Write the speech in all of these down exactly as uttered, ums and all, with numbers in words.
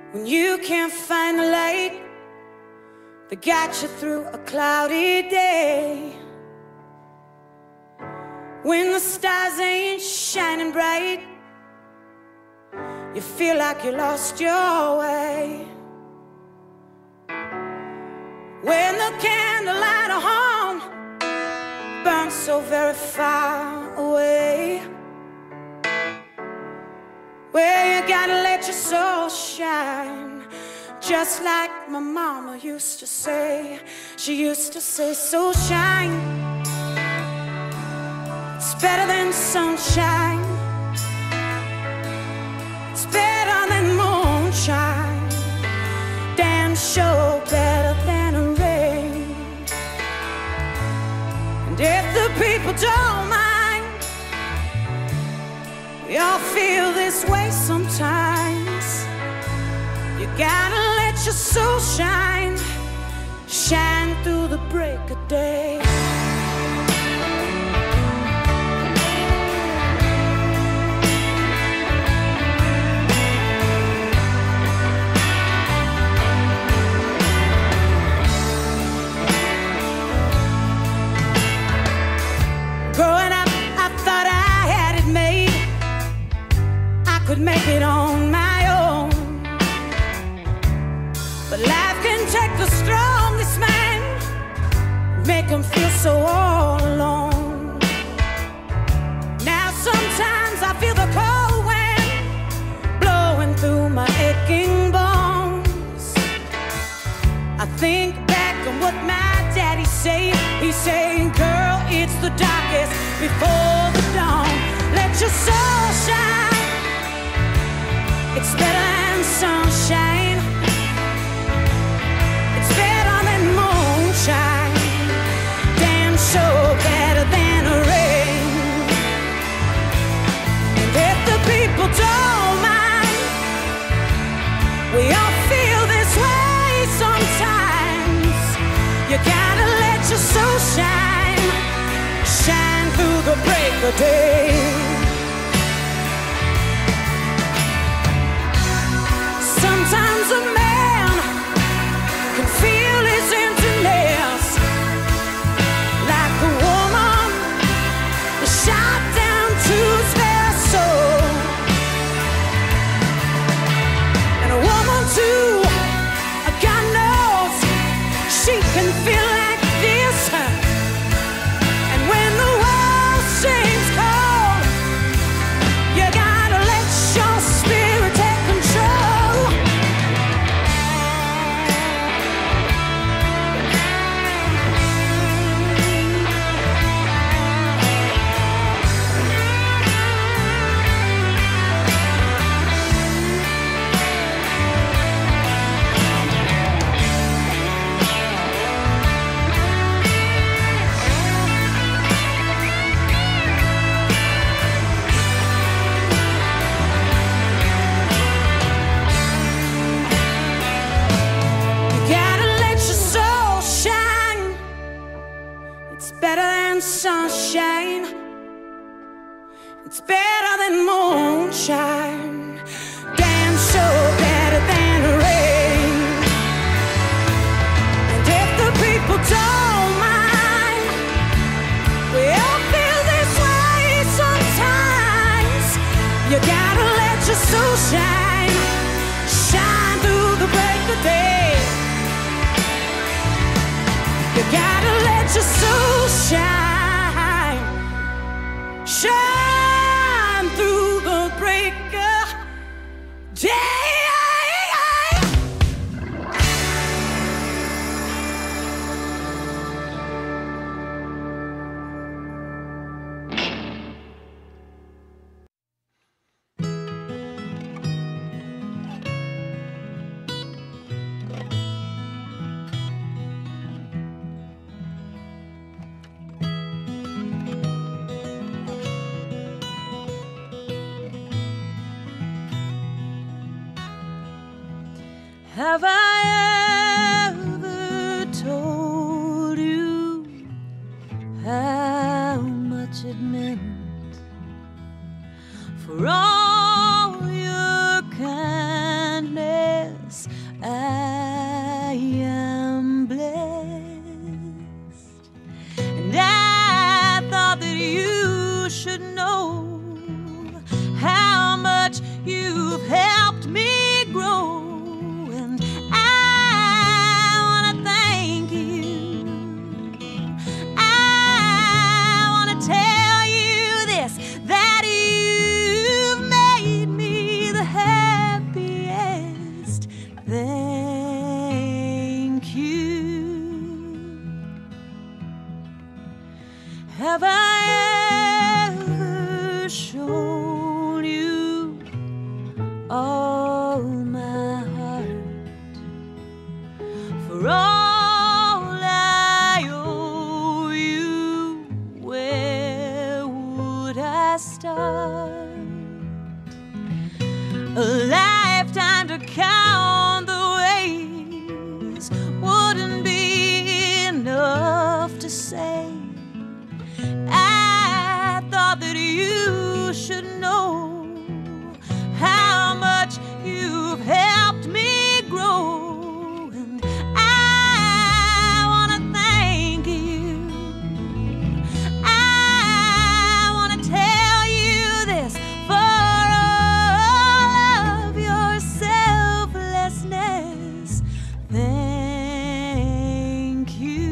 when you can't find the light that got you through a cloudy day, when the stars ain't shining bright, you feel like you lost your way, when the candlelight of home burns so very far away, where you gotta let your soul shine, just like my mama used to say. She used to say, so shine, it's better than sunshine, it's better than moonshine, damn sure better than a rain. And if the people don't mind, we all feel this way sometimes. You gotta let your soul shine, shine through the break of day. Growing up, I thought I had it made, I could make it on my own. But life can take the strongest man, make him feel so all alone. Now sometimes I feel the cold wind blowing through my aching bones. I think back on what my daddy said. He's saying, girl, it's the darkest before the dawn. Let your soul shine, it's better than sunshine, damn sure better than a rain. And if the people don't mind, we all feel this way sometimes. You gotta let your soul shine, shine through the break of day. Sometimes a man can feel his emptiness, like a woman shot down to his very soul, and a woman too, God knows, she can feel like this. And when the world seems cold, you gotta let your spirit take control. Better than sunshine, it's better than moonshine, damn sure better than rain. And if the people don't mind, we all feel this way sometimes. You gotta let your soul shine, shine through the break of day. You gotta let your soul shine, shine through the break of day. Have I ever told you how much it meant for all your kindness all my heart for all I owe you. Where would I start? A lifetime to count the ways wouldn't be enough to say. I thought that you should know how much you've helped me grow, and I want to thank you. I want to tell you this for all of your selflessness. Thank you.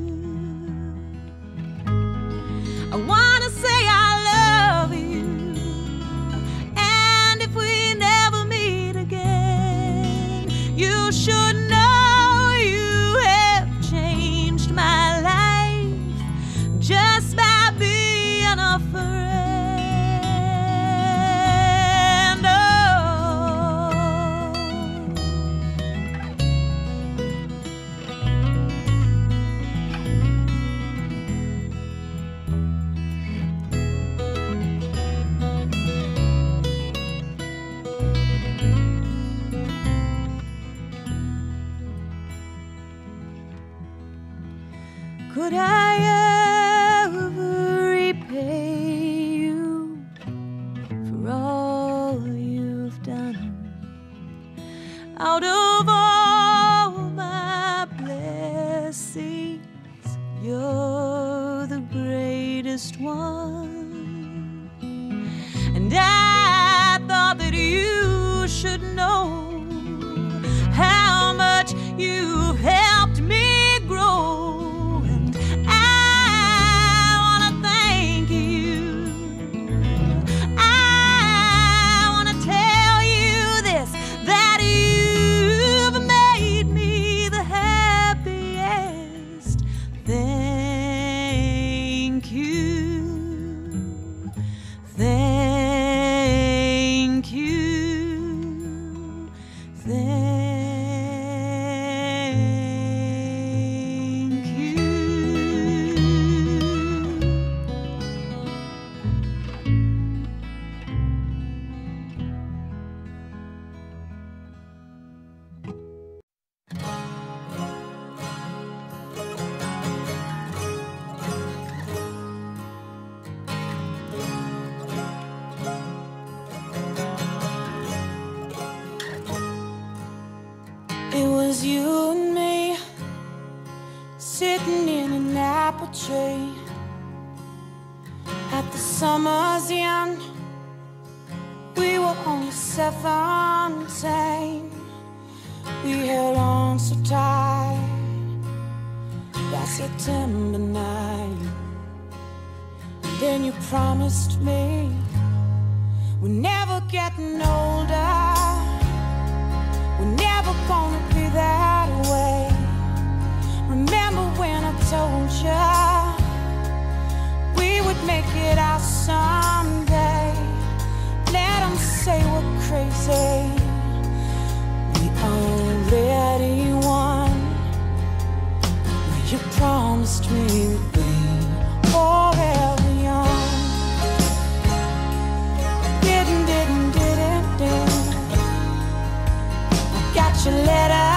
I want to say I love you, and if we never meet again, you should know you have changed my life just by being a friend. Oh. Could I ever repay you for all you've done? Out of all my blessings, you're the greatest one. And I thought that you should know how much you've helped me grow. It was you and me sitting in an apple tree at the summer's end. We were only seventeen. We held on so tight that September night. Then you promised me we're never getting older. We're never gonna be that way. Remember when I told you we would make it out someday? Let them say we're crazy. We already won. You promised me we'd be forever young. Didn't, didn't, didn't, didn't. Got your letter,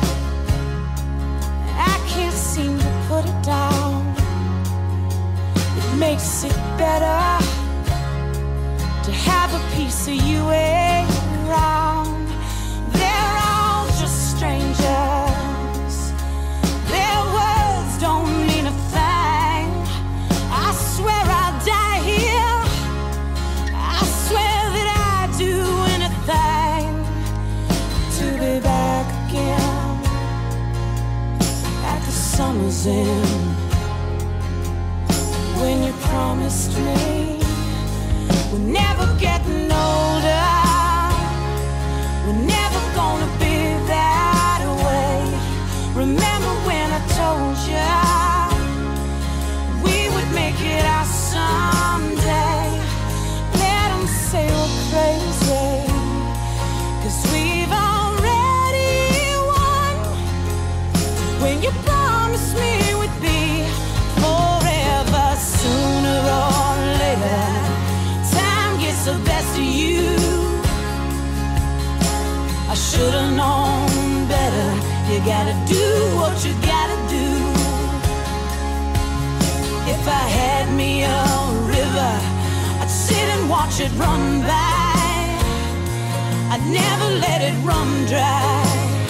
I can't seem to put it down. It makes it better to have a piece of you around. They're all just strangers. Their words don't mean a thing. I swear I'll die here. I swear that I'd do anything to be back again at the summer's end. When you promised me we're never getting older, we're never gonna be that way. Remember when I told you we would make it out someday? Let them say we're crazy, 'cause we've you promised me we'd be forever. Sooner or later, time gets the best of you. I should've known better. You gotta do what you gotta do. If I had me a river, I'd sit and watch it run by. I'd never let it run dry.